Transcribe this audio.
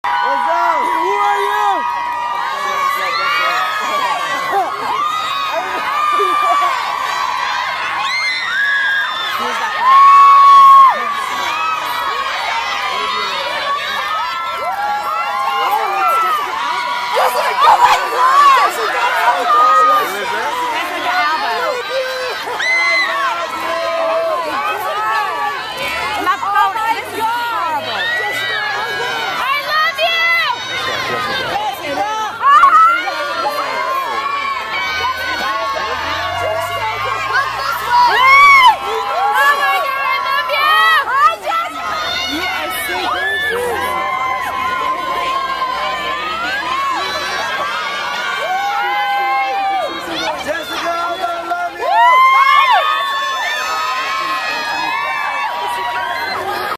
What's up? Who are you? Who's that guy? Oh my God!